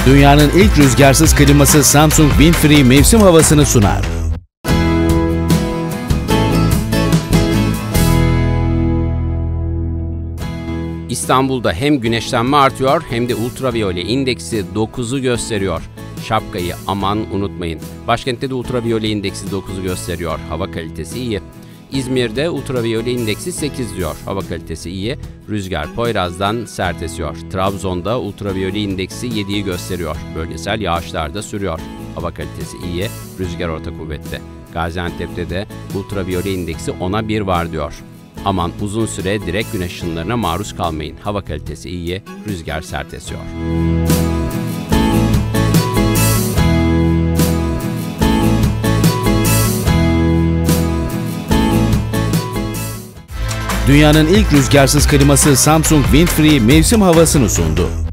Dünyanın ilk rüzgarsız kliması Samsung Windfree mevsim havasını sunar. İstanbul'da hem güneşlenme artıyor hem de ultraviyole indeksi 9'u gösteriyor. Şapkayı aman unutmayın. Başkentte de ultraviyole indeksi 9'u gösteriyor. Hava kalitesi iyi. İzmir'de ultraviyole indeksi 8 diyor. Hava kalitesi iyi. Rüzgar Poyraz'dan sert esiyor. Trabzon'da ultraviyole indeksi 7'yi gösteriyor. Bölgesel yağışlar da sürüyor. Hava kalitesi iyi. Rüzgar orta kuvvetli. Gaziantep'te de ultraviyole indeksi 10'a 1 var diyor. Aman uzun süre direkt güneş ışınlarına maruz kalmayın. Hava kalitesi iyi. Rüzgar sert esiyor. Dünyanın ilk rüzgarsız kliması Samsung Windfree mevsim havasını sundu.